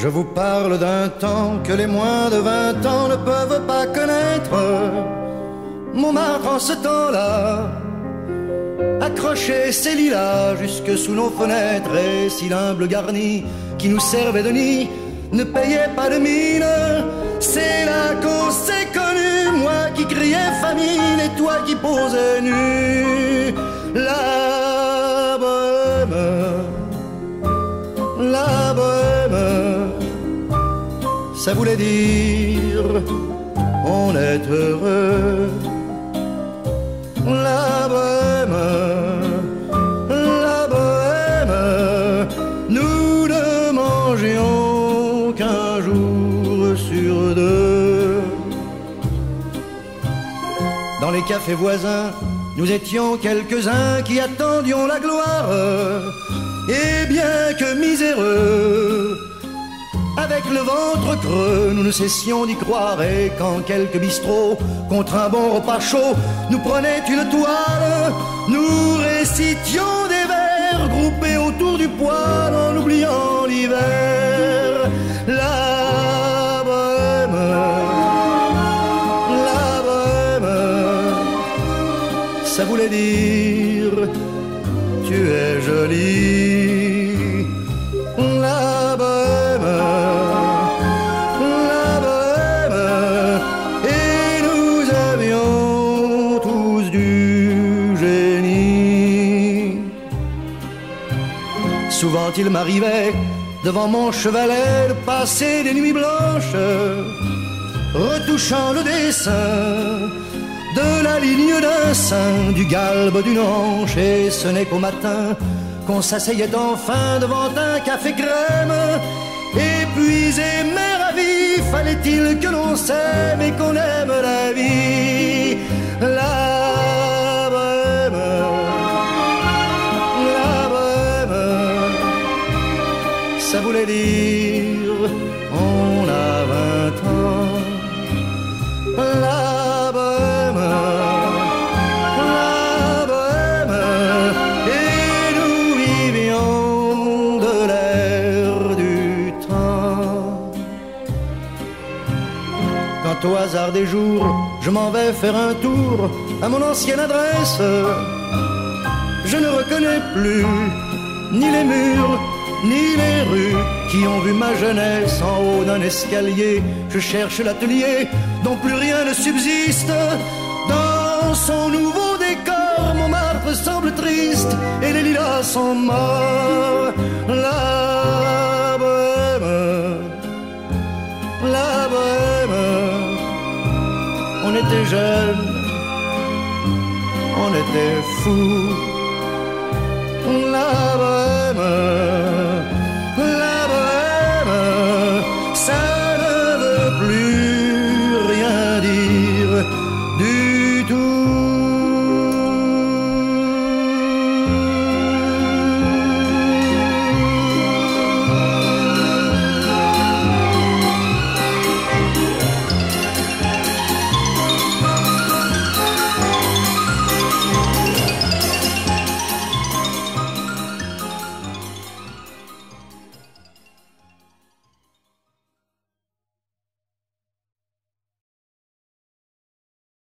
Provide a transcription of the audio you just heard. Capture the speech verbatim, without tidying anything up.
Je vous parle d'un temps que les moins de vingt ans ne peuvent pas connaître. Montmartre en ce temps-là accrochait ses lilas jusque sous nos fenêtres, et si l'humble garni qui nous servait de nid ne payait pas de mine, c'est là qu'on s'est connus, moi qui criais famine et toi qui posais nu. La bohème, la bohème, ça voulait dire on est heureux. La bohème, la bohème, nous ne mangions qu'un jour sur deux. Dans les cafés voisins, nous étions quelques-uns qui attendions la gloire. Et bien que miséreux, avec le ventre creux, nous ne cessions d'y croire. Et quand quelques bistrots, contre un bon repas chaud, nous prenaient une toile, nous récitions des vers groupés autour du poêle en oubliant l'hiver. La bohème, la bohème, ça voulait dire tu es jolie. La bohème, la bohème, et nous avions tous du génie. Souvent il m'arrivait devant mon chevalet de passer des nuits blanches, retouchant le dessin de la ligne d'un sein, du galbe d'une hanche, et ce n'est qu'au matin qu'on s'asseyait enfin devant un café crème. Épuisé mais ravi, fallait-il que l'on s'aime et qu'on aime la vie. La bohème, la bohème, ça voulait dire on a vingt ans. La bohème, la bohème, et nous vivions de l'air du temps. Quand au hasard des jours, je m'en vais faire un tour à mon ancienne adresse, je ne reconnais plus ni les murs, ni les rues qui ont vu ma jeunesse en haut d'un escalier. Je cherche l'atelier dont plus rien ne subsiste. Dans son nouveau décor, Montmartre semble triste et les lilas sont morts. La bohème, la bohème, on était jeunes, on était fous.